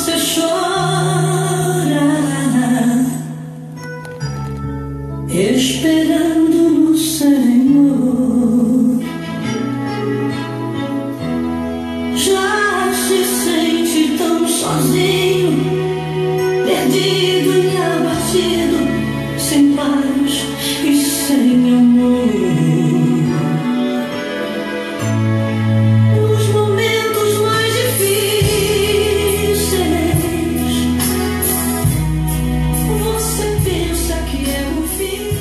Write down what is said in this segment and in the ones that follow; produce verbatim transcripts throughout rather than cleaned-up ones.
você chora, esperando no Senhor, já se sente tão sozinho, perdido e abatido, sem paz e sem amor. Nos momentos mais difíceis, você pensa que é o fim.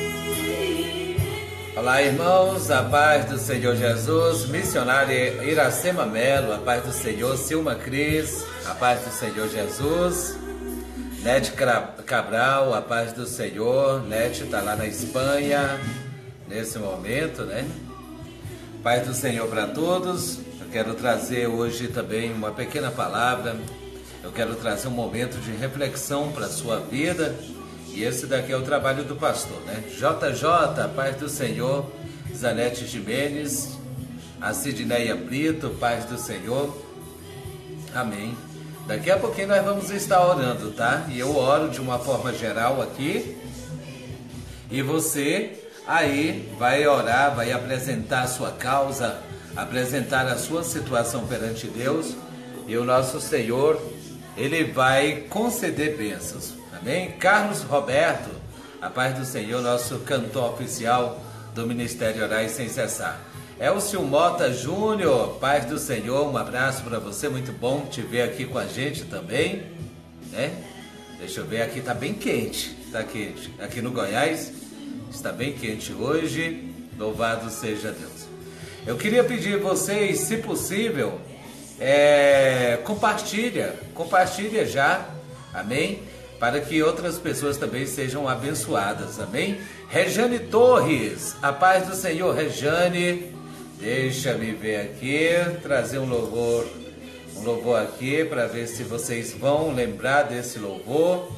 Olá, irmãos, a paz do Senhor Jesus, missionária Iracema Melo, a paz do Senhor, Silma Cris, a paz do Senhor Jesus, Nete Cabral, a paz do Senhor. Nete está lá na Espanha nesse momento, né? Paz do Senhor para todos. Eu quero trazer hoje também uma pequena palavra. Eu quero trazer um momento de reflexão para a sua vida. E esse daqui é o trabalho do pastor, né? J J, a paz do Senhor. Zanete Jimenez, a Sidneia Brito, paz do Senhor. Amém. Daqui a pouquinho nós vamos estar orando, tá? E eu oro de uma forma geral aqui. E você aí vai orar, vai apresentar a sua causa, apresentar a sua situação perante Deus. E o nosso Senhor, Ele vai conceder bênçãos. Amém? Carlos Roberto, a paz do Senhor, nosso cantor oficial do Ministério Orar Sem Cessar. Elcio Mota Júnior, paz do Senhor, um abraço para você, muito bom te ver aqui com a gente também, né? Deixa eu ver, aqui tá bem quente, tá quente, aqui no Goiás está bem quente hoje, louvado seja Deus. Eu queria pedir a vocês, se possível, é, compartilha, compartilha já, amém? Para que outras pessoas também sejam abençoadas, amém? Rejane Torres, a paz do Senhor, Rejane. Deixa-me ver aqui, trazer um louvor, um louvor aqui para ver se vocês vão lembrar desse louvor.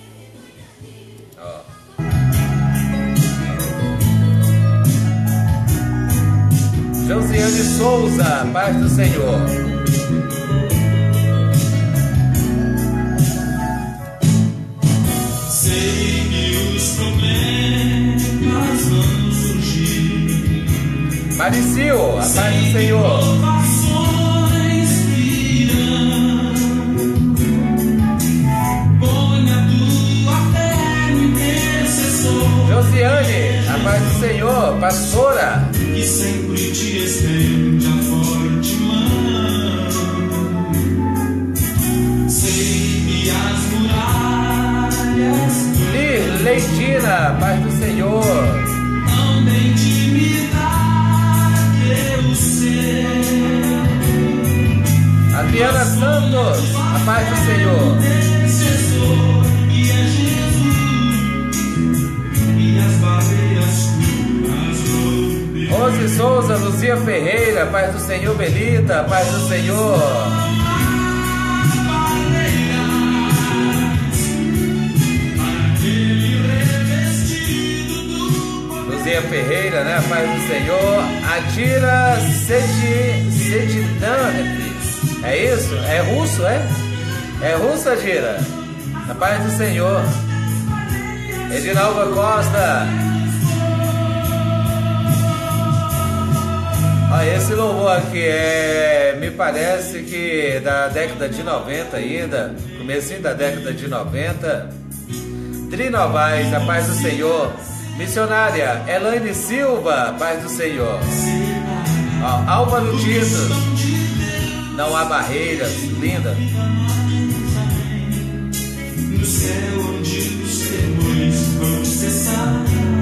Ó. Josiane Souza, paz do Senhor. Sei que os problemas vão surgir. Maricil, a paz do Senhor. Josiane, a paz do Senhor, pastora. Que sempre te estende a forte mão. Sei que as muralhas Lir Leitina, paz do Senhor. não tem intimidade. Adriana Santos, a paz do Senhor. Rose Souza, Luzia Ferreira, paz do Senhor. Belita, paz do Senhor. Luzia Ferreira, né? Paz do Senhor. Adira Sedinantes. É isso? É russo, é? É russo, Adira? A paz do Senhor. Edinalva Costa. Olha, esse louvor aqui é, me parece que da década de noventa ainda, comecinho da década de noventa. Tri Novaes, a paz do Senhor. Missionária Elaine Silva, paz do Senhor. Ó, Álvaro Tito, não há barreiras, linda. No céu onde os temores vão cessar.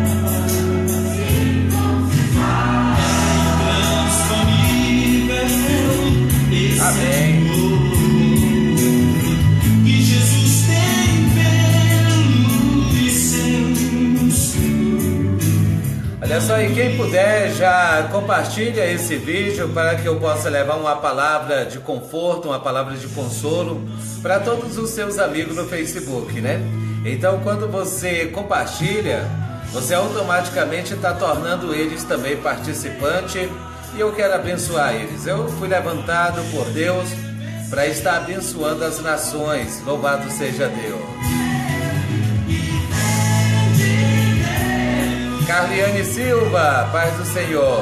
Amém. Que Jesus tem pelos seus. Olha só, e quem puder já compartilha esse vídeo para que eu possa levar uma palavra de conforto, uma palavra de consolo para todos os seus amigos no Facebook, né? Então, quando você compartilha, você automaticamente está tornando eles também participante. E eu quero abençoar eles. Eu fui levantado por Deus para estar abençoando as nações. Louvado seja Deus. Carliane Silva, paz do Senhor.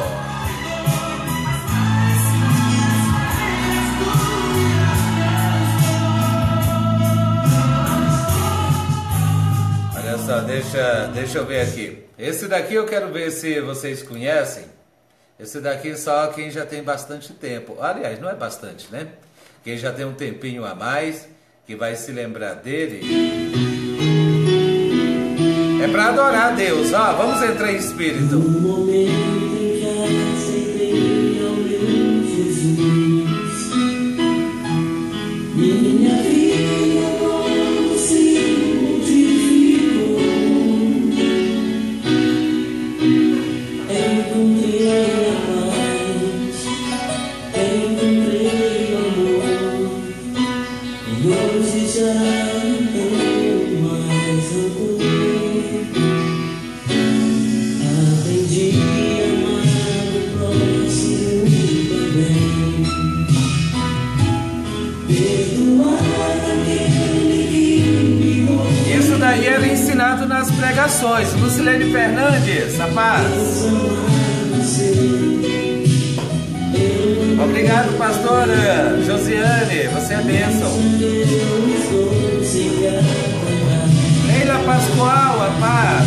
Olha só, deixa, deixa eu ver aqui. Esse daqui eu quero ver se vocês conhecem. Esse daqui só quem já tem bastante tempo. Aliás, não é bastante, né? Quem já tem um tempinho a mais, que vai se lembrar dele. É para adorar a Deus, ó. Vamos entrar em espírito. No momento em que aceitei ao meu Jesus, minha vida como se multiplicou. Encontrei a paz, encontrei o amor, e hoje já não tenho mais rancor. Aprendi a amar o próximo também, perdoar aquele que me roubou. Isso daí era ensinado nas pregações. Lucilene Fernandes, a paz. Obrigado, pastora Josiane, você é bênção. Leila Pascoal, a paz.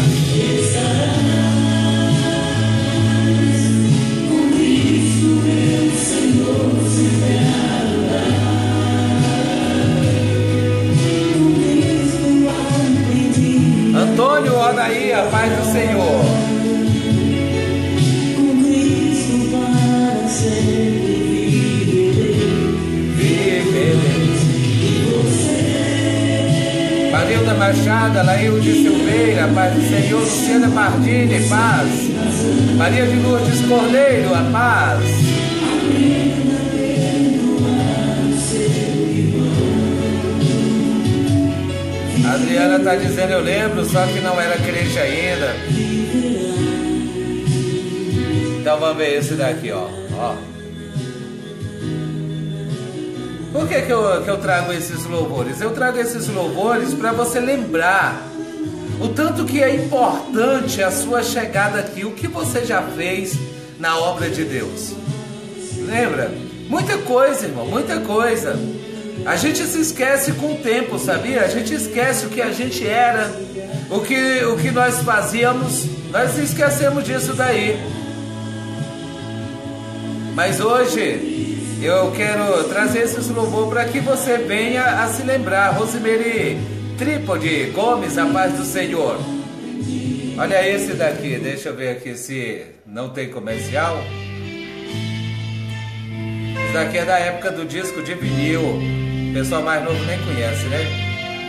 Antônio Odaí, a paz do Senhor. Com Cristo para sempre Viverei. Marilda Machado, Laílde Silveira, a paz do Senhor. Luciana Pardini, paz. Maria de Lourdes Cordeiro, a paz. A Adriana está dizendo, eu lembro, só que não era crente ainda. Então vamos ver esse daqui, ó. ó. Por que que eu, que eu trago esses louvores? Eu trago esses louvores para você lembrar o tanto que é importante a sua chegada aqui, o que você já fez na obra de Deus. Lembra? Muita coisa, irmão, muita coisa. A gente se esquece com o tempo, sabia? A gente esquece o que a gente era, o que, o que nós fazíamos, nós esquecemos disso daí. Mas hoje eu quero trazer esses louvores para que você venha a se lembrar. Rosemary Trípode Gomes, a paz do Senhor. Olha esse daqui, deixa eu ver aqui se não tem comercial. Esse daqui é da época do disco de vinil. O pessoal mais novo nem conhece, né?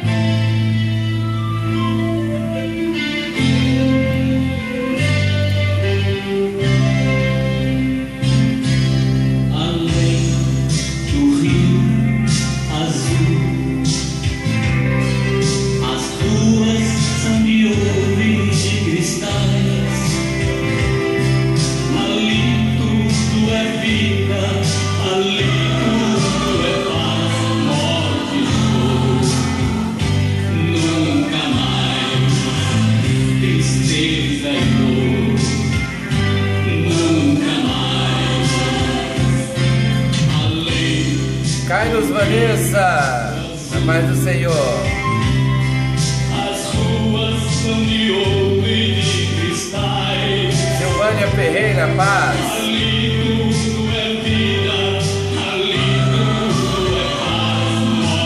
Carlos Vanessa, a paz do Senhor. As ruas são de ouro e de cristais. Silvânia Ferreira, paz. Ali tudo é vida, ali tudo é paz,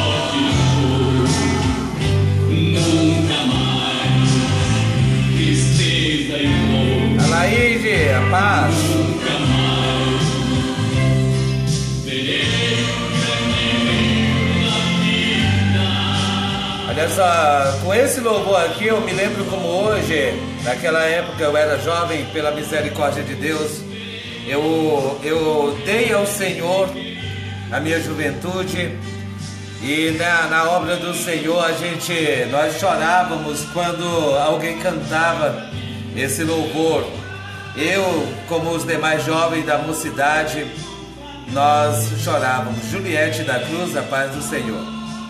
morte e dor. Nunca mais tristeza e dor. Alaide, a paz. Nunca mais verei. Olha só, com esse louvor aqui eu me lembro como hoje, naquela época eu era jovem, pela misericórdia de Deus, eu, eu dei ao Senhor a minha juventude e na, na obra do Senhor a gente, nós chorávamos quando alguém cantava esse louvor. Eu, como os demais jovens da mocidade, nós chorávamos. Juliette da Cruz, a paz do Senhor.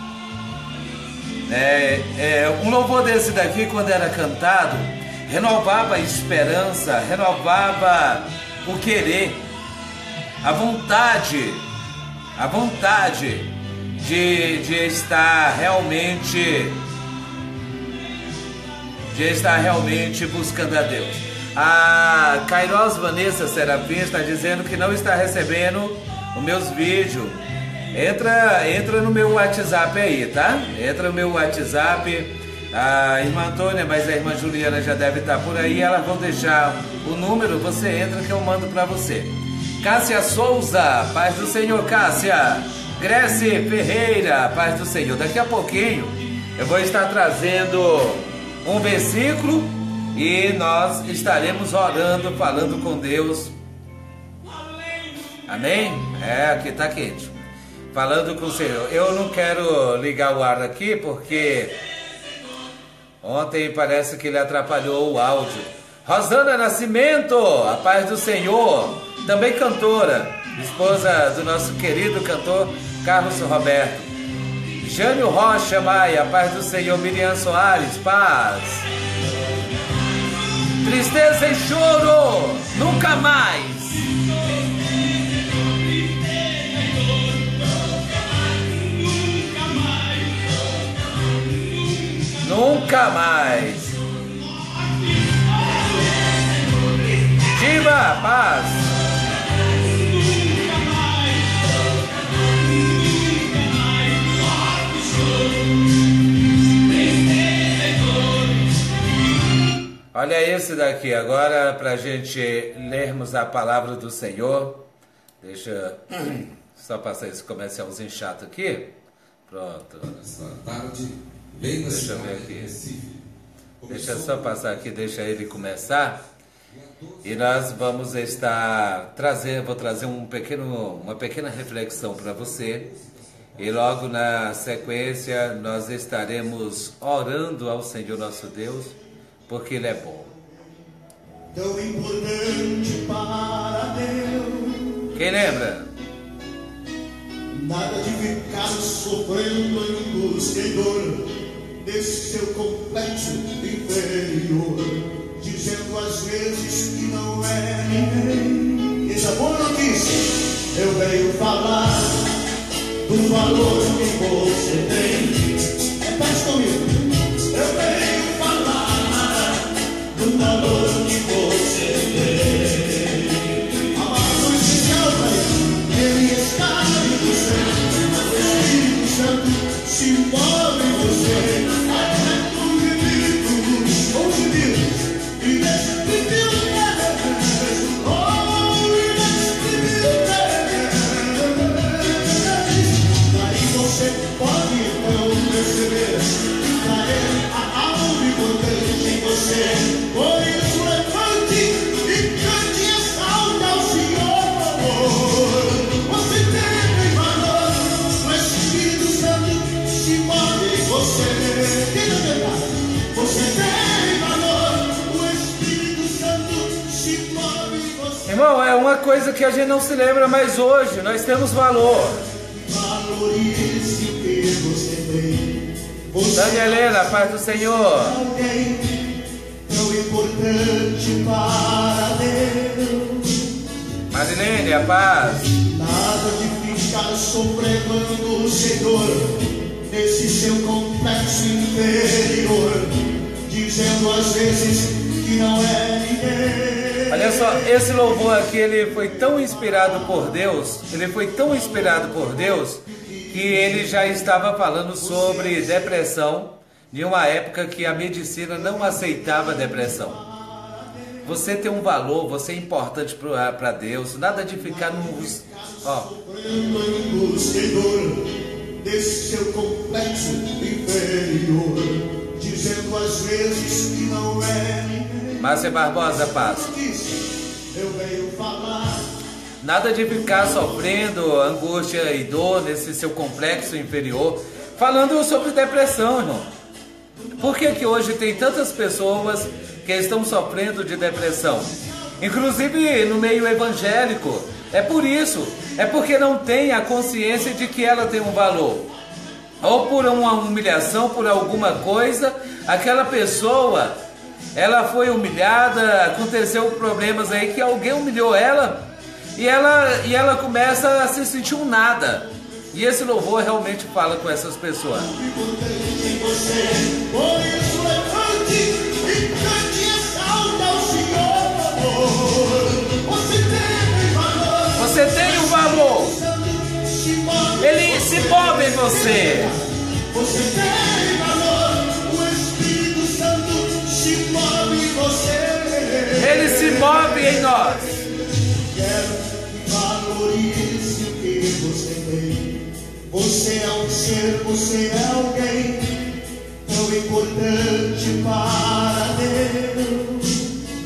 É, é, um louvor desse daqui, quando era cantado, renovava a esperança, renovava o querer, a vontade, a vontade de, de estar realmente, de estar realmente buscando a Deus. A Kairos Vanessa Serafim está dizendo que não está recebendo os meus vídeos. Entra, entra no meu WhatsApp aí, tá? Entra no meu WhatsApp. A irmã Antônia, mas a irmã Juliana já deve estar por aí. Elas vão deixar o número, você entra que eu mando para você. Cássia Souza, paz do Senhor, Cássia. Grécia Ferreira, paz do Senhor. Daqui a pouquinho eu vou estar trazendo um versículo e nós estaremos orando, falando com Deus. Amém? É, aqui está quente. Falando com o Senhor. Eu não quero ligar o ar aqui porque ontem parece que ele atrapalhou o áudio. Rosana Nascimento, a paz do Senhor, também cantora, esposa do nosso querido cantor Carlos Roberto. Jânio Rocha Maia, a paz do Senhor. Miriam Soares, paz. Tristeza e choro, nunca mais. Nunca mais. Diva, paz. Olha esse daqui agora para a gente lermos a palavra do Senhor. Deixa só passar esse comercialzinho chato aqui. Pronto. Essa tarde, vem na Deixa eu ver cidade de aqui. Recife. Deixa eu só passar aqui, deixa ele começar. E nós vamos estar trazendo, vou trazer um pequeno, uma pequena reflexão para você. E logo na sequência nós estaremos orando ao Senhor nosso Deus, porque Ele é bom. Tão importante para Deus. Quem lembra? Nada de ficar sofrendo angústia e dor desse seu complexo inferior, dizendo às vezes que não é ninguém. Essa boa notícia, eu venho falar do valor que você tem. Repete comigo. Eu venho falar do valor que você tem. Amado especial para ele, ele está em você. O Espírito Santo se move em você. Até o infinito, ou se diz, inexprimível. Oh, inexprimível. Aí você pode então perceber que para ele há algo importante em você. Por isso levante e cante e exalte ao Senhor. Você tem valor, o Espírito Santo se move em você. Diga a verdade. Você tem valor, o Espírito Santo se move em você. Irmão, é uma coisa que a gente não se lembra, mas hoje nós temos valor. Valorize o que você tem. Você Dani Helena, paz do Senhor. alguém tão importante para Deus. Marilene, a paz. Nada de ficar sofrendo angústia e dor nesse seu complexo inferior, dizendo às vezes que não é ninguém. Olha só, esse louvor aqui, ele foi tão inspirado por Deus, ele foi tão inspirado por Deus, que ele já estava falando sobre depressão, de uma época que a medicina não aceitava depressão. Você tem um valor, você é importante para Deus, nada de ficar nos... Ó, Sofrendo angústia e dor desse seu complexo inferior, dizendo às vezes que não é ninguém. Márcia Barbosa, paz. Eu venho falar Nada de ficar sofrendo angústia e dor nesse seu complexo inferior, falando sobre depressão, irmão. Por que que hoje tem tantas pessoas que estão sofrendo de depressão? Inclusive no meio evangélico, É por isso, é porque não tem a consciência de que ela tem um valor. Ou por uma humilhação, por alguma coisa, aquela pessoa, ela foi humilhada, aconteceu problemas aí que alguém humilhou ela e ela, e ela começa a se sentir um nada. E esse louvor realmente fala com essas pessoas. Você tem um valor. Ele se move em você. Você tem valor. O Espírito Santo se move em você. Ele se move em nós. Quero que valorize o que você tem. Você é um ser, você é alguém tão importante para Deus.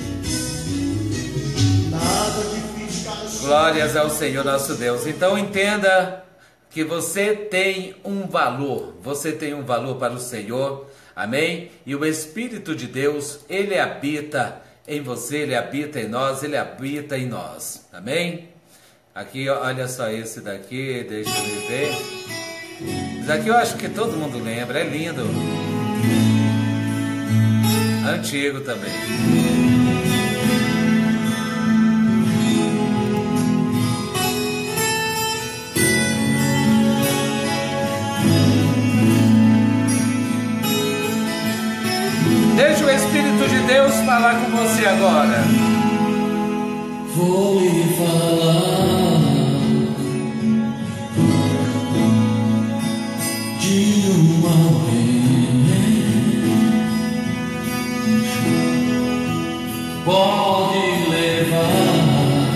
Nada de ficar. Glórias ao Senhor nosso Deus. Então entenda que você tem um valor. Você tem um valor para o Senhor. Amém? E o Espírito de Deus, Ele habita em você, Ele habita em nós, Ele habita em nós. Amém? Aqui, olha só esse daqui, deixa eu ver. Isso aqui eu acho que todo mundo lembra, é lindo. Antigo também. Deixa o Espírito de Deus falar com você agora. Vou lhe falar de um alguém. Pode levar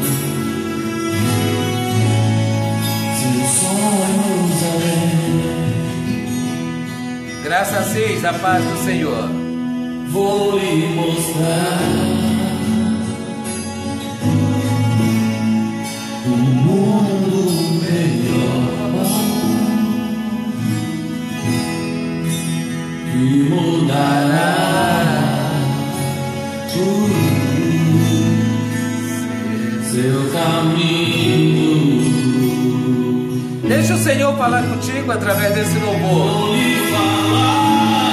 seus sonhos além. Graças a seis, a paz do Senhor. Vou lhe mostrar um mundo melhor que mudará tudo, seu caminho. Deixa o Senhor falar contigo através desse louvor. Vou lhe falar.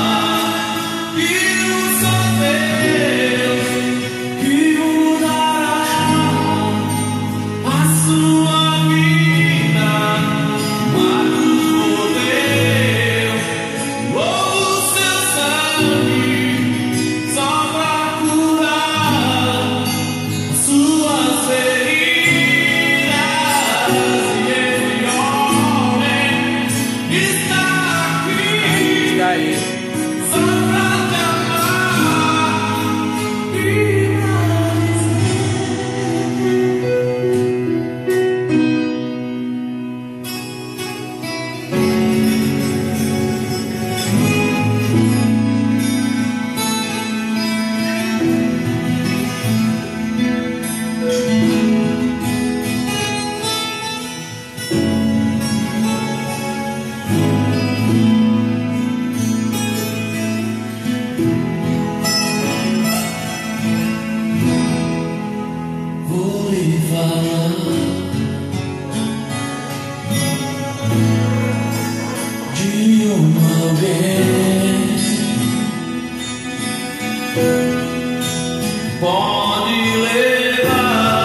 Pode levar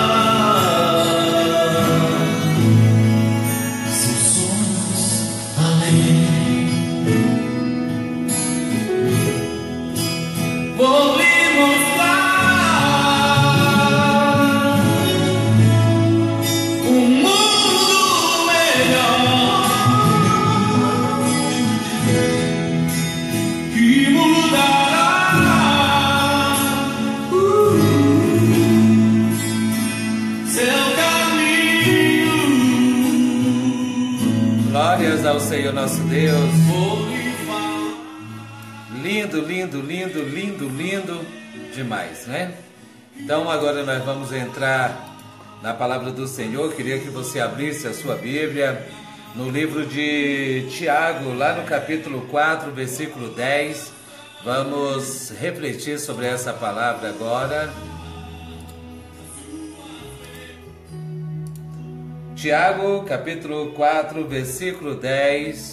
seus sonhos além. Vou lhe mostrar um mundo melhor que mudará. Glórias ao Senhor nosso Deus. Lindo, lindo, lindo, lindo, lindo demais, né? Então agora nós vamos entrar na palavra do Senhor. Queria que você abrisse a sua Bíblia no livro de Tiago, lá no capítulo quatro, versículo dez. Vamos refletir sobre essa palavra agora. Tiago, capítulo quatro, versículo dez.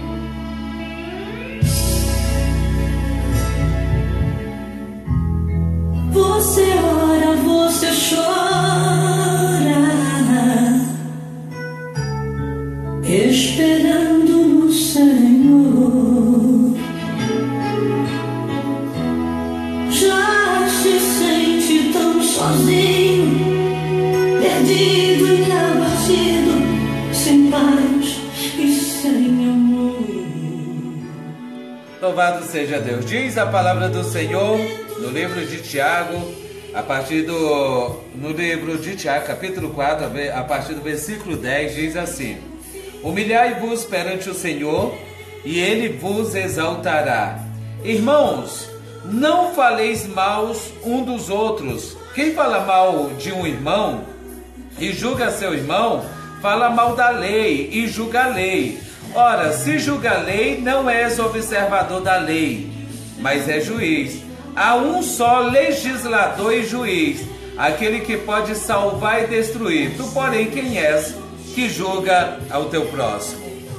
Você ora, você chora, esperando no Senhor. Já se sente tão sozinho, perdido e abatido, sem paz e sem amor. Louvado seja Deus. Diz a palavra do Senhor no livro de Tiago, a partir do no livro de Tiago, capítulo quatro, a partir do versículo dez, diz assim: humilhai-vos perante o Senhor, e Ele vos exaltará. Irmãos, não faleis mal um dos outros. Quem fala mal de um irmão e julga seu irmão, fala mal da lei e julga a lei. Ora, se julga a lei, não és observador da lei, mas é juiz. Há um só legislador e juiz, aquele que pode salvar e destruir. Tu, porém, quem és que julga ao teu próximo?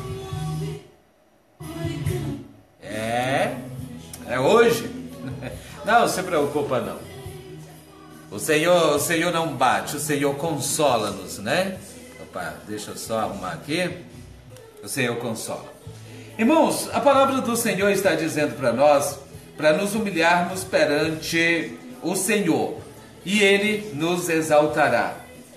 É, é hoje. Não se preocupa não. O Senhor, o Senhor não bate, o Senhor consola-nos, né? Opa, deixa eu só arrumar aqui. O Senhor consola. Irmãos, a palavra do Senhor está dizendo para nós, para nos humilharmos perante o Senhor, e Ele nos exaltará.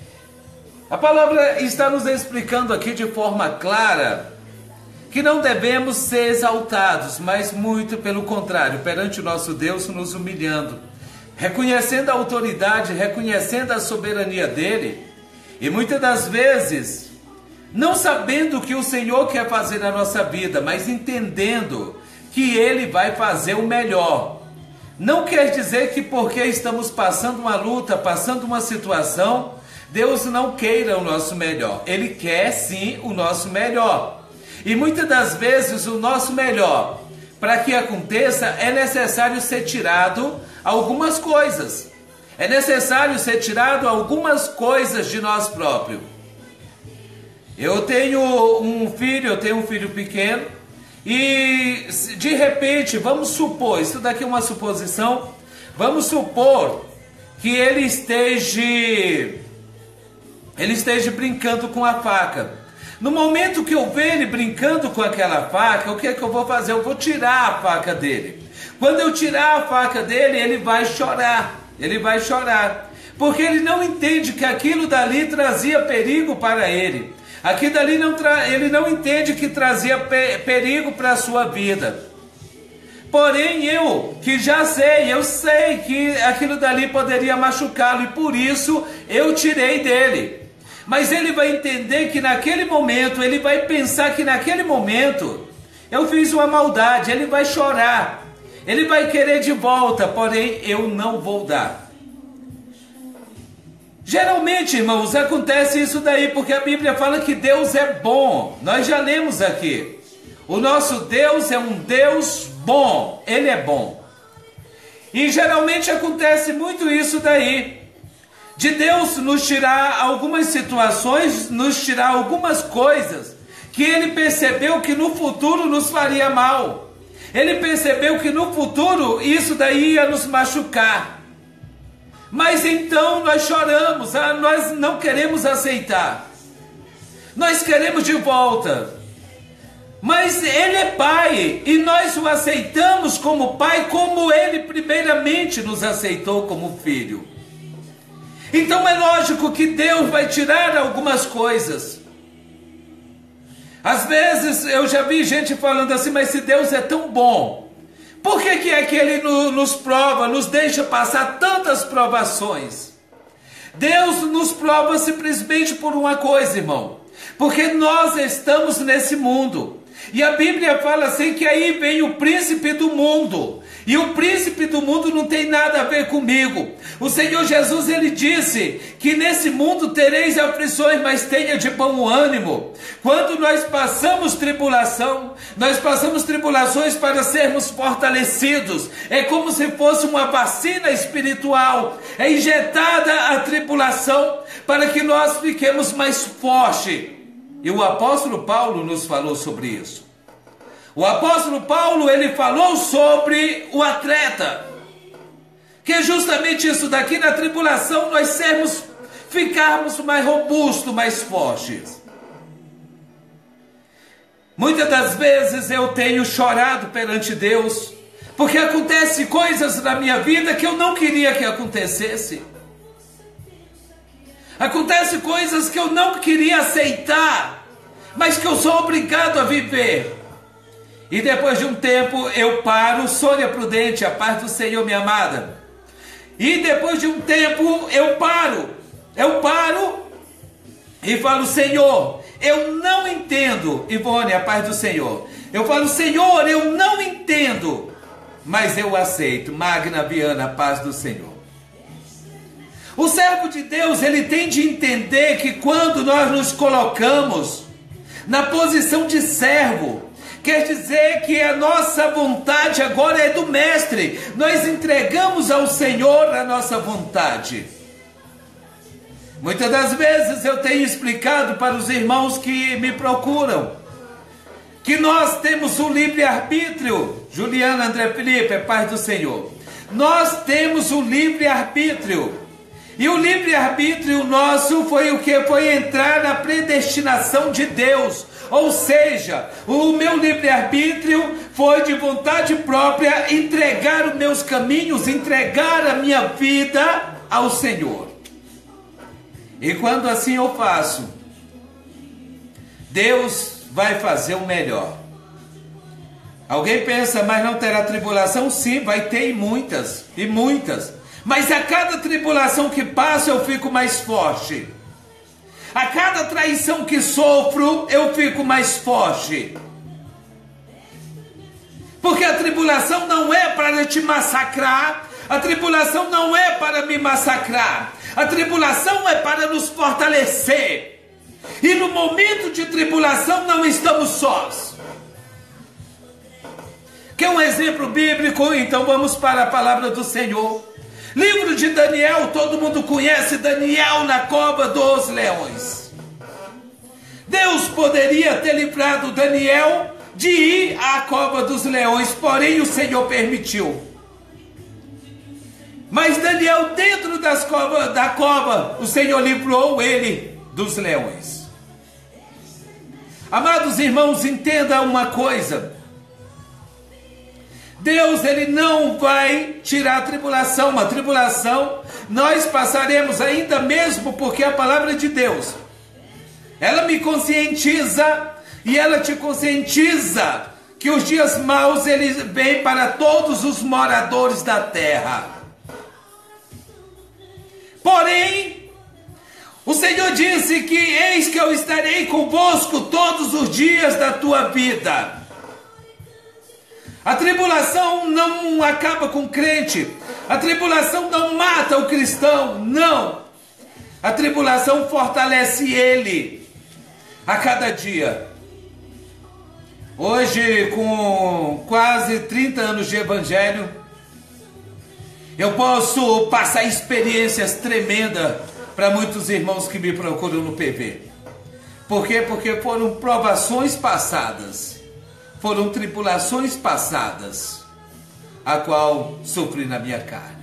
A palavra está nos explicando aqui de forma clara que não devemos ser exaltados, mas muito pelo contrário, perante o nosso Deus nos humilhando, reconhecendo a autoridade, reconhecendo a soberania dEle, e muitas das vezes não sabendo o que o Senhor quer fazer na nossa vida, mas entendendo que Ele vai fazer o melhor. Não quer dizer que porque estamos passando uma luta, passando uma situação, Deus não queira o nosso melhor. Ele quer sim o nosso melhor. E muitas das vezes o nosso melhor, para que aconteça, é necessário ser tirado algumas coisas. É necessário ser tirado algumas coisas de nós próprios. Eu tenho um filho, eu tenho um filho pequeno, e de repente, vamos supor, isso daqui é uma suposição, vamos supor que ele esteja, ele esteja brincando com a faca. No momento que eu ver ele brincando com aquela faca, o que é que eu vou fazer? Eu vou tirar a faca dele. Quando eu tirar a faca dele, ele vai chorar, ele vai chorar, porque ele não entende que aquilo dali trazia perigo para ele. Aqui dali não tra... ele não entende que trazia pe... perigo para a sua vida. Porém eu, que já sei, eu sei que aquilo dali poderia machucá-lo, e por isso eu tirei dele. Mas ele vai entender que naquele momento, ele vai pensar que naquele momento eu fiz uma maldade, ele vai chorar, ele vai querer de volta, porém eu não vou dar. Geralmente, irmãos, acontece isso daí, porque a Bíblia fala que Deus é bom. Nós já lemos aqui. O nosso Deus é um Deus bom. Ele é bom. E geralmente acontece muito isso daí, de Deus nos tirar algumas situações, nos tirar algumas coisas, que Ele percebeu que no futuro nos faria mal. Ele percebeu que no futuro isso daí ia nos machucar. Mas então nós choramos, nós não queremos aceitar, nós queremos de volta. Mas Ele é Pai, e nós o aceitamos como Pai, como Ele primeiramente nos aceitou como Filho. Então é lógico que Deus vai tirar algumas coisas. Às vezes eu já vi gente falando assim, mas se Deus é tão bom, por que que é que Ele nos prova, nos deixa passar tantas provações? Deus nos prova simplesmente por uma coisa, irmão. Porque nós estamos nesse mundo. E a Bíblia fala assim que aí vem o príncipe do mundo. E o príncipe do mundo não tem nada a ver comigo. O Senhor Jesus, ele disse que nesse mundo tereis aflições, mas tenha de bom ânimo. Quando nós passamos tribulação, nós passamos tribulações para sermos fortalecidos. É como se fosse uma vacina espiritual. É injetada a tribulação para que nós fiquemos mais fortes. E o apóstolo Paulo nos falou sobre isso. O apóstolo Paulo, ele falou sobre o atleta, que é justamente isso daqui, na tribulação nós sermos, ficarmos mais robustos, mais fortes. Muitas das vezes eu tenho chorado perante Deus, porque acontecem coisas na minha vida que eu não queria que acontecesse. Acontecem coisas que eu não queria aceitar, mas que eu sou obrigado a viver. E depois de um tempo eu paro, Sônia Prudente, a paz do Senhor, minha amada. E depois de um tempo eu paro, eu paro e falo: Senhor, eu não entendo. Ivone, a paz do Senhor. Eu falo: Senhor, eu não entendo, mas eu aceito. Magna Viana, a paz do Senhor. O servo de Deus, ele tem de entender que quando nós nos colocamos na posição de servo, quer dizer que a nossa vontade agora é do mestre. Nós entregamos ao Senhor a nossa vontade. Muitas das vezes eu tenho explicado para os irmãos que me procuram que nós temos o livre-arbítrio. Juliana, André Felipe, é paz do Senhor. Nós temos o livre-arbítrio. E o livre-arbítrio nosso foi o que? Foi entrar na predestinação de Deus. Ou seja, o meu livre-arbítrio foi de vontade própria entregar os meus caminhos, entregar a minha vida ao Senhor. E quando assim eu faço, Deus vai fazer o melhor. Alguém pensa, mas não terá tribulação? Sim, vai ter, e muitas, e muitas. Mas a cada tribulação que passo eu fico mais forte. A cada traição que sofro eu fico mais forte. Porque a tribulação não é para te massacrar. A tribulação não é para me massacrar. A tribulação é para nos fortalecer. E no momento de tribulação não estamos sós. Quer um exemplo bíblico? Então vamos para a palavra do Senhor. Livro de Daniel, todo mundo conhece Daniel na cova dos leões. Deus poderia ter livrado Daniel de ir à cova dos leões, porém o Senhor permitiu. Mas Daniel, dentro das cova, da cova, o Senhor livrou ele dos leões. Amados irmãos, entenda uma coisa. Deus, ele não vai tirar a tribulação. Uma tribulação nós passaremos ainda mesmo, porque a palavra de Deus, ela me conscientiza e ela te conscientiza que os dias maus eles vêm para todos os moradores da terra. Porém, o Senhor disse que eis que eu estarei convosco todos os dias da tua vida. A tribulação não acaba com o crente. A tribulação não mata o cristão, não. A tribulação fortalece ele a cada dia. Hoje, com quase trinta anos de evangelho, eu posso passar experiências tremendas para muitos irmãos que me procuram no P V. Por quê? Porque foram provações passadas. Foram tribulações passadas, a qual sofri na minha carne.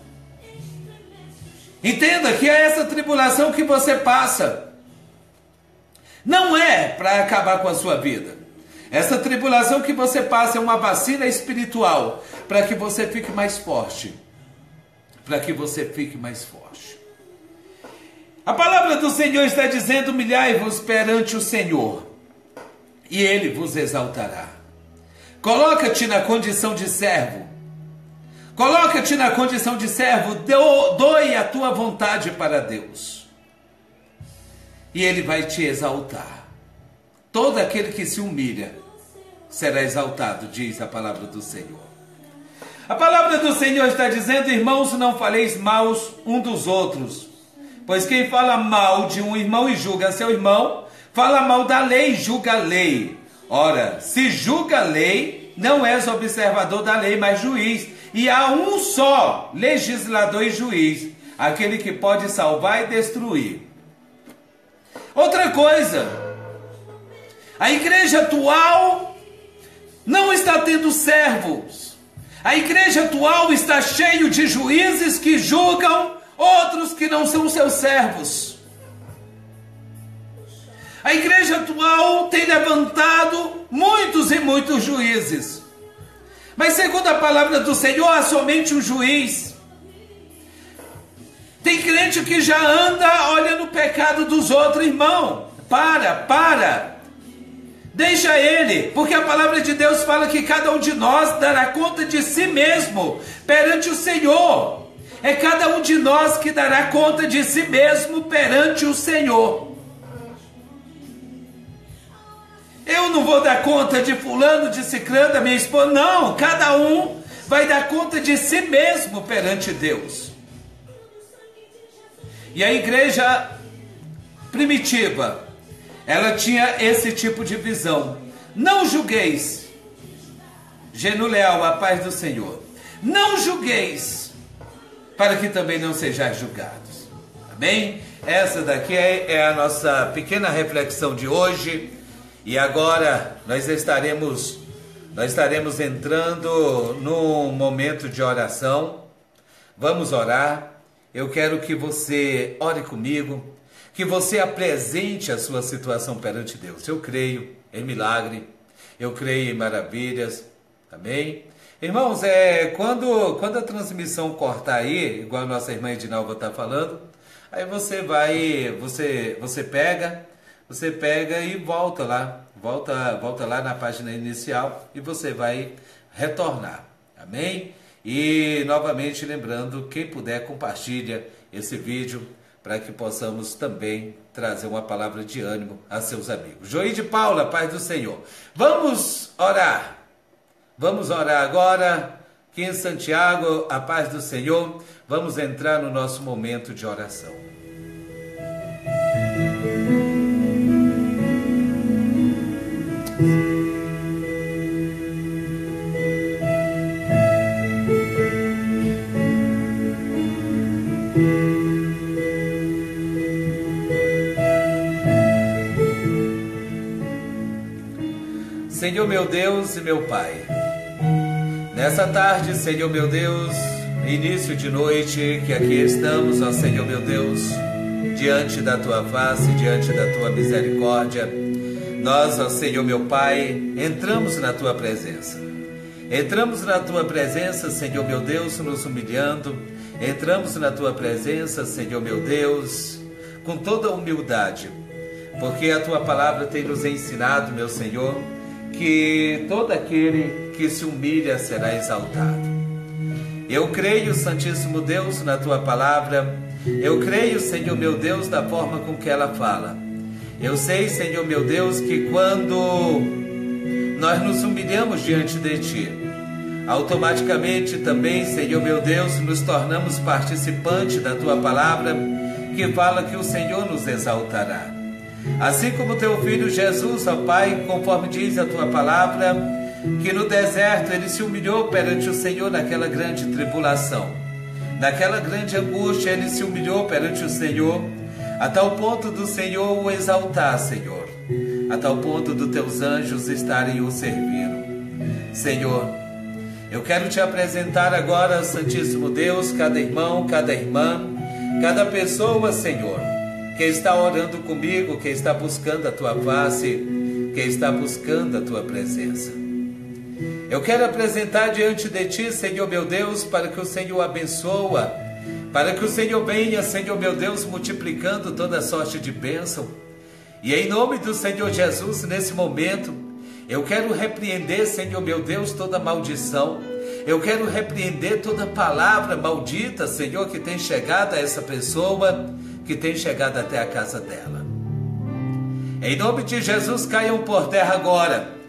Entenda que é essa tribulação que você passa. Não é para acabar com a sua vida. Essa tribulação que você passa é uma vacina espiritual, para que você fique mais forte. Para que você fique mais forte. A palavra do Senhor está dizendo: humilhai-vos perante o Senhor, e Ele vos exaltará. Coloca-te na condição de servo. Coloca-te na condição de servo. Do, doe a tua vontade para Deus. E Ele vai te exaltar. Todo aquele que se humilha, será exaltado, diz a palavra do Senhor. A palavra do Senhor está dizendo: irmãos, não faleis mal um dos outros, pois quem fala mal de um irmão e julga seu irmão, fala mal da lei e julga a lei. Ora, se julga a lei, não és observador da lei, mas juiz. E há um só legislador e juiz, aquele que pode salvar e destruir. Outra coisa, a igreja atual não está tendo servos. A igreja atual está cheia de juízes que julgam outros que não são seus servos. A igreja atual tem levantado muitos e muitos juízes. Mas segundo a palavra do Senhor, há somente um juiz. Tem crente que já anda olhando o pecado dos outros, irmão. Para, para. Deixa ele, porque a palavra de Deus fala que cada um de nós dará conta de si mesmo perante o Senhor. É cada um de nós que dará conta de si mesmo perante o Senhor. Eu não vou dar conta de fulano, de ciclano, da minha esposa. Não, cada um vai dar conta de si mesmo perante Deus. E a igreja primitiva, ela tinha esse tipo de visão. Não julgueis, Genuleal, a paz do Senhor. Não julgueis, para que também não sejais julgados. Amém? Essa daqui é, é a nossa pequena reflexão de hoje. E agora nós estaremos, nós estaremos entrando no momento de oração. Vamos orar. Eu quero que você ore comigo, que você apresente a sua situação perante Deus. Eu creio em milagre, eu creio em maravilhas. Amém? Irmãos, é, quando, quando a transmissão cortar aí, igual a nossa irmã Edinalva está falando, aí você vai, você, você pega... Você pega e volta lá, volta, volta lá na página inicial e você vai retornar, amém? E novamente lembrando, quem puder compartilha esse vídeo para que possamos também trazer uma palavra de ânimo a seus amigos. Joí de Paula, paz do Senhor. Vamos orar, vamos orar agora, aqui em Santiago, a paz do Senhor. Vamos entrar no nosso momento de oração. Senhor meu Deus e meu Pai, nessa tarde, Senhor meu Deus, início de noite, que aqui estamos, ó Senhor meu Deus, diante da Tua face, diante da Tua misericórdia, nós, ó Senhor meu Pai, entramos na Tua presença. Entramos na Tua presença, Senhor meu Deus, nos humilhando. Entramos na Tua presença, Senhor meu Deus, com toda humildade, porque a Tua palavra tem nos ensinado, meu Senhor, que todo aquele que se humilha será exaltado. Eu creio, Santíssimo Deus, na Tua palavra. Eu creio, Senhor meu Deus, da forma com que ela fala. Eu sei, Senhor meu Deus, que quando nós nos humilhamos diante de Ti, automaticamente também, Senhor meu Deus, nos tornamos participantes da Tua palavra, que fala que o Senhor nos exaltará. Assim como Teu Filho Jesus, ó Pai, conforme diz a Tua palavra, que no deserto Ele se humilhou perante o Senhor naquela grande tribulação. Naquela grande angústia Ele se humilhou perante o Senhor, a tal ponto do Senhor o exaltar, Senhor, a tal ponto dos Teus anjos estarem o servindo. Senhor, eu quero Te apresentar agora, Santíssimo Deus, cada irmão, cada irmã, cada pessoa, Senhor, que está orando comigo, que está buscando a Tua face, que está buscando a Tua presença. Eu quero apresentar diante de Ti, Senhor meu Deus, para que o Senhor abençoa, para que o Senhor venha, Senhor meu Deus, multiplicando toda sorte de bênção. E em nome do Senhor Jesus, nesse momento, eu quero repreender, Senhor meu Deus, toda maldição. Eu quero repreender toda palavra maldita, Senhor, que tem chegado a essa pessoa, que tem chegado até a casa dela. Em nome de Jesus, caiam por terra agora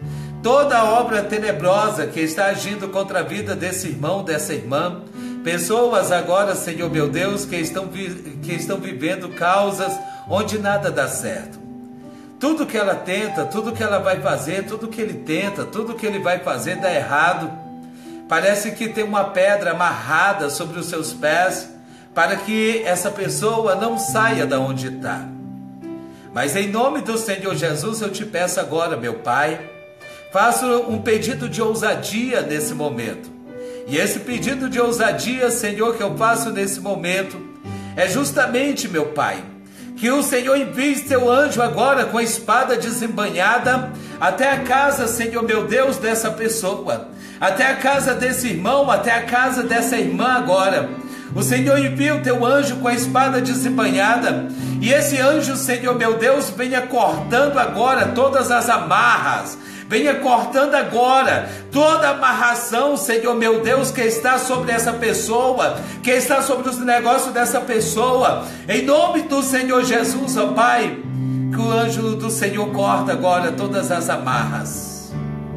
toda obra tenebrosa que está agindo contra a vida desse irmão, dessa irmã. Pessoas agora, Senhor meu Deus, que estão, que estão vivendo causas onde nada dá certo. Tudo que ela tenta, tudo que ela vai fazer, tudo que ele tenta, tudo que ele vai fazer dá errado. Parece que tem uma pedra amarrada sobre os seus pés para que essa pessoa não saia da onde está. Mas em nome do Senhor Jesus eu te peço agora, meu Pai, faço um pedido de ousadia nesse momento. E esse pedido de ousadia, Senhor, que eu faço nesse momento, é justamente, meu Pai, que o Senhor envie teu anjo agora com a espada desembainhada até a casa, Senhor meu Deus, dessa pessoa, até a casa desse irmão, até a casa dessa irmã agora. O Senhor envia o teu anjo com a espada desembainhada, e esse anjo, Senhor meu Deus, venha cortando agora todas as amarras, venha cortando agora toda amarração, Senhor meu Deus, que está sobre essa pessoa, que está sobre os negócios dessa pessoa, em nome do Senhor Jesus, ó Pai, que o anjo do Senhor corta agora todas as amarras.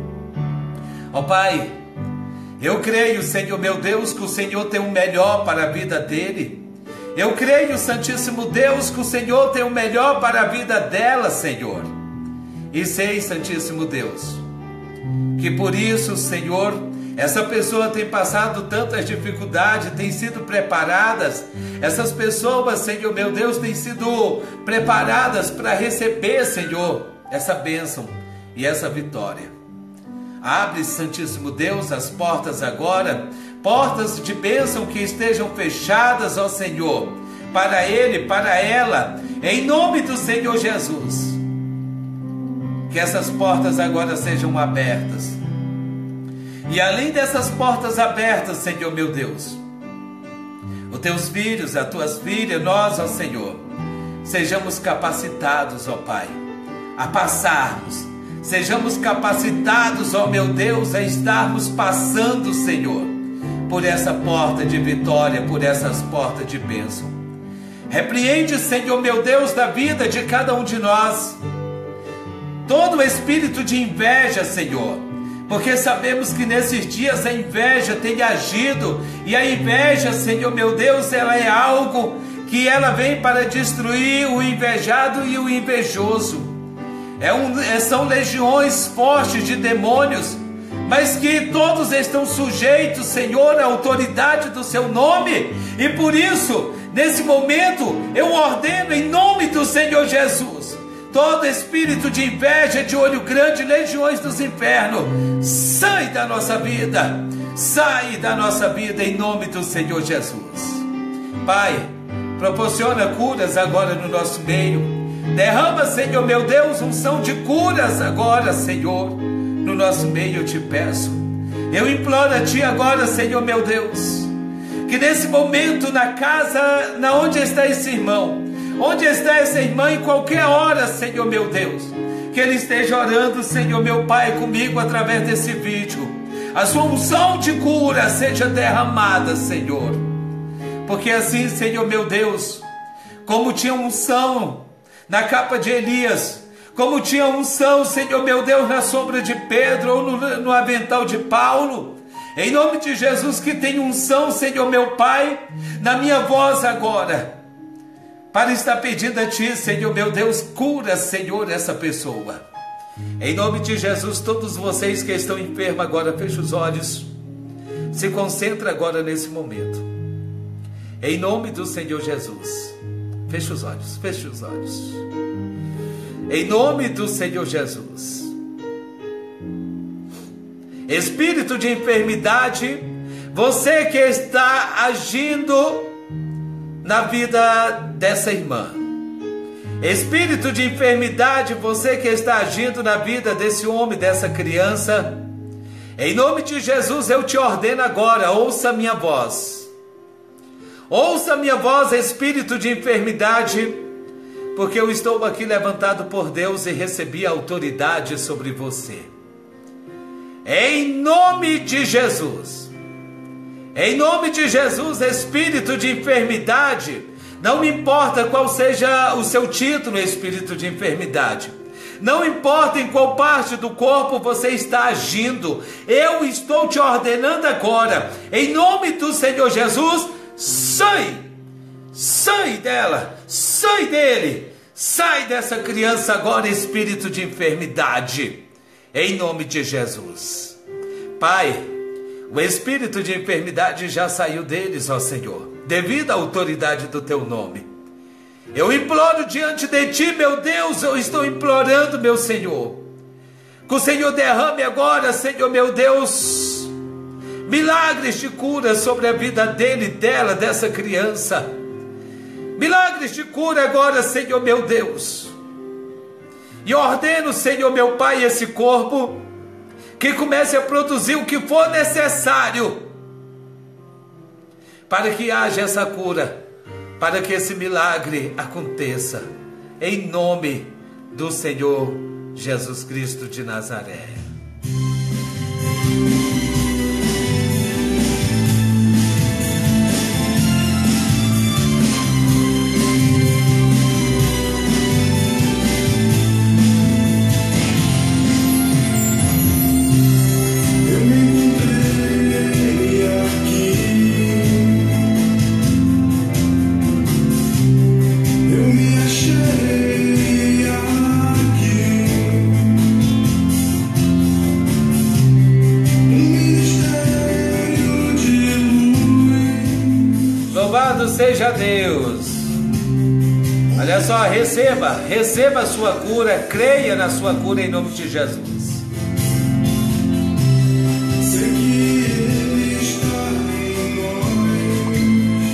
Ó Pai, eu creio, Senhor meu Deus, que o Senhor tem o melhor para a vida dele. Eu creio, Santíssimo Deus, que o Senhor tem o melhor para a vida dela, Senhor. E sei, Santíssimo Deus, que por isso, Senhor, essa pessoa tem passado tantas dificuldades, tem sido preparadas. Essas pessoas, Senhor meu Deus, têm sido preparadas para receber, Senhor, essa bênção e essa vitória. Abre, Santíssimo Deus, as portas agora, portas de bênção que estejam fechadas, ó Senhor, para ele, para ela, em nome do Senhor Jesus. Que essas portas agora sejam abertas. E além dessas portas abertas, Senhor meu Deus, os teus filhos, as tuas filhas, nós, ó Senhor, sejamos capacitados, ó Pai, a passarmos. Sejamos capacitados, ó meu Deus, a estarmos passando, Senhor, por essa porta de vitória, por essas portas de bênção. Repreende, Senhor meu Deus, da vida de cada um de nós todo espírito de inveja, Senhor, porque sabemos que nesses dias a inveja tem agido, e a inveja, Senhor meu Deus, ela é algo que ela vem para destruir o invejado e o invejoso. É um, são legiões fortes de demônios, mas que todos estão sujeitos, Senhor, à autoridade do seu nome, e por isso, nesse momento, eu ordeno em nome do Senhor Jesus, todo espírito de inveja, de olho grande, legiões dos infernos, sai da nossa vida, sai da nossa vida em nome do Senhor Jesus. Pai, proporciona curas agora no nosso meio, derrama, Senhor meu Deus, unção de curas agora, Senhor, no nosso meio eu te peço. Eu imploro a Ti agora, Senhor meu Deus, que nesse momento na casa, na onde está esse irmão, onde está essa irmã, em qualquer hora, Senhor meu Deus, que ele esteja orando, Senhor meu Pai, comigo através desse vídeo, a sua unção de cura seja derramada, Senhor, porque assim, Senhor meu Deus, como tinha unção na capa de Elias, como tinha unção, Senhor meu Deus, na sombra de Pedro, ou no, no avental de Paulo, em nome de Jesus, que tem unção, Senhor meu Pai, na minha voz agora, para estar pedindo a Ti, Senhor meu Deus, cura, Senhor, essa pessoa. Em nome de Jesus, todos vocês que estão enfermos agora, feche os olhos, se concentra agora nesse momento. Em nome do Senhor Jesus, feche os olhos, feche os olhos. Em nome do Senhor Jesus. Espírito de enfermidade, você que está agindo na vida dessa irmã, espírito de enfermidade, você que está agindo na vida desse homem, dessa criança, em nome de Jesus eu te ordeno agora, ouça a minha voz, ouça a minha voz, espírito de enfermidade, porque eu estou aqui levantado por Deus e recebi autoridade sobre você, em nome de Jesus. Em nome de Jesus, espírito de enfermidade, não me importa qual seja o seu título, espírito de enfermidade, Não importa em qual parte do corpo você está agindo, eu estou te ordenando agora, em nome do Senhor Jesus, sai, sai dela, sai dele, sai dessa criança agora, espírito de enfermidade, em nome de Jesus. Pai, o espírito de enfermidade já saiu deles, ó Senhor, devido à autoridade do teu nome. Eu imploro diante de ti, meu Deus, eu estou implorando, meu Senhor, que o Senhor derrame agora, Senhor, meu Deus, milagres de cura sobre a vida dele, dela, dessa criança. Milagres de cura agora, Senhor, meu Deus. E ordeno, Senhor, meu Pai, esse corpo, que comece a produzir o que for necessário, para que haja essa cura, para que esse milagre aconteça, em nome do Senhor Jesus Cristo de Nazaré. Louvado seja Deus. Olha só, receba, receba a sua cura, creia na sua cura em nome de Jesus. Sei que Ele está em nós.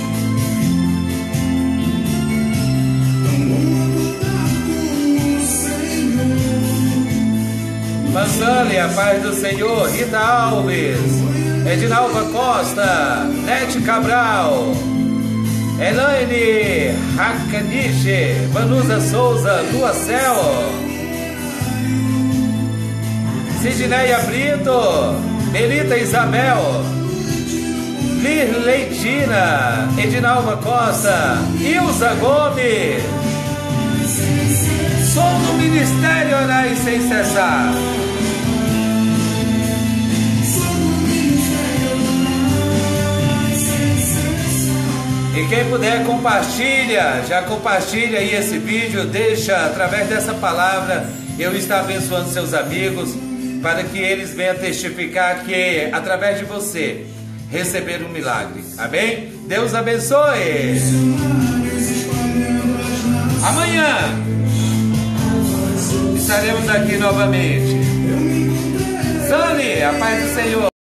Não vamos mudar com o Senhor. Mansale, a paz do Senhor. Rita Alves, Edinalva Costa, Nete Cabral, Elaine Hakaniche, Vanusa Souza, Lua Cel, Sidneia Brito, Melita Isabel, Lir Leitina, Edinalva Costa, Ilza Gomes. Som do Ministério Orai Sem Cessar. E quem puder, compartilha, já compartilha aí esse vídeo, deixa através dessa palavra, eu estou abençoando seus amigos, para que eles venham testificar que através de você receberam um milagre, amém? Deus abençoe! Amanhã estaremos aqui novamente. Sane, a paz do Senhor!